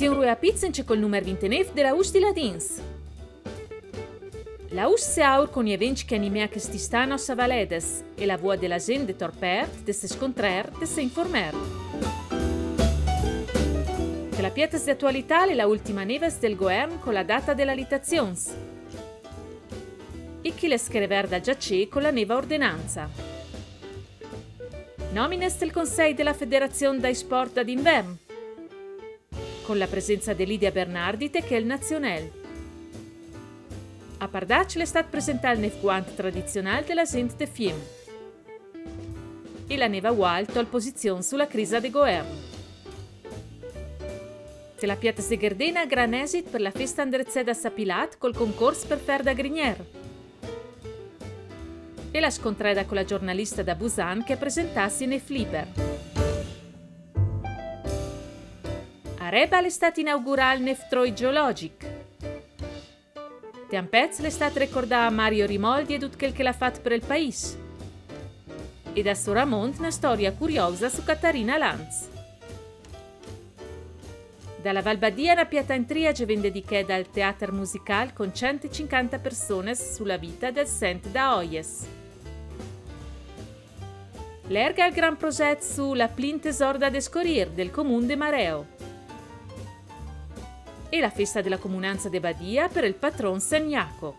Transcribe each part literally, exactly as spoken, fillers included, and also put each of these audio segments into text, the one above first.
Stion rua pizzen col numero ventinove della U S di Ladins. La U S se aur con gli eventi che animea che stistano a Savaledes e la voce della gente de torpert, de se scontrer, de se informer. Che la pietas di attualità è la ultima neves del governo con la data della litazions. E chi le scriver da giacè con la neva ordinanza. Nomines del Consiglio della Federazione dai Sport ad Inverno, con la presenza di Lidia Bernardite che è il nazionale. A Pardac le è stato presentato il nefguant tradizionale della gente de Fiem. E la neva Wal tol posizione sulla crisi del governo. Se la Piatas de Gardena gran esit per la festa andrezzeda Sapilat col concorso per Ferda Grignier. E la scontreda con la giornalista da Busan che presentassi nei Flipper. A Rebal è stato inaugurato il Neftroi Geologic. Tiampez l'è stato ricordato a Mario Rimoldi e tutto quel che l'ha fatto per il paese. E da Soramont una storia curiosa su Catarina Lanz. Dalla Valbadia una piata in triage vende dedicata al teatro musicale con centocinquanta persone sulla vita del Saint da Oyes. L'erga il gran progetto sulla Plin Tesor da Descorir del Comune de Mareo. E la festa della comunanza de Badia per il patron San Jaco.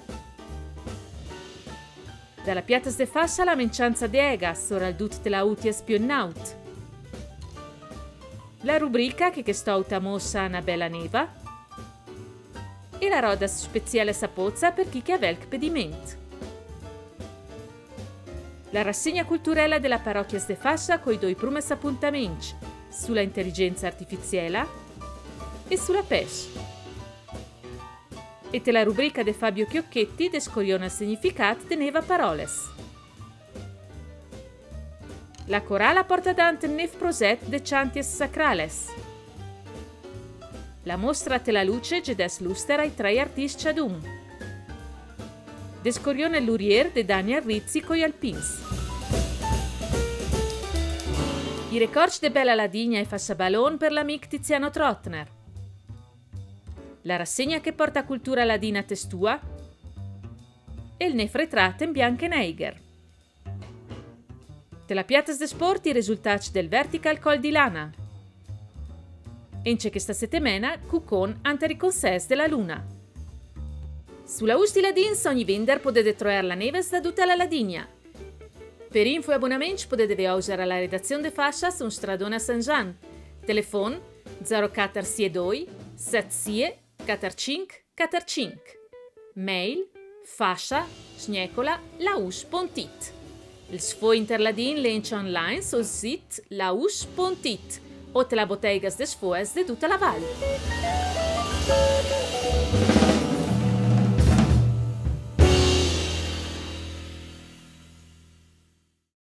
Dalla Piatas de Fascia la mencianza de Egas, ora il dut della Utia Spionnaut. La rubrica che che stauta mossa una bella neva. E la roda speciale sapozza per chi che aveva il pediment. La rassegna culturella della parrocchia de Fascia coi due primi appuntamenti sulla intelligenza artificiale e sulla pesce. E te la rubrica de Fabio Chiocchetti descoriona il significato de neva paroles. La corala porta dante nef proset de chanties sacrales. La mostra te la luce gedes luster ai tre artisti ad un. Descoriona l'Urier de Daniel Rizzi coi alpins. I records de Bella Ladigna e Fassabalon per l'amic Tiziano Trottner. La rassegna che porta cultura ladina testua e il nefretratto in bianco e neiger. Te la Piatas de Sport i risultati del Vertical Col di Lana. E in c'è questa settimana Cucon ante riconsess della Luna. Sulla U S di Ladins ogni vender potete trovare la neves da tutta la Ladigna. Per info e abbonamenti potete usare la redazione de Fascia su Stradone a San Gian. Telefon zero quattro sei due sette sei quattro cinque quattro cinque. Mail fascia sniecola laus punto it. Il sfo interladin lencia online sul sito laus punto it o te la bottegas de sfoes de tutta la valle.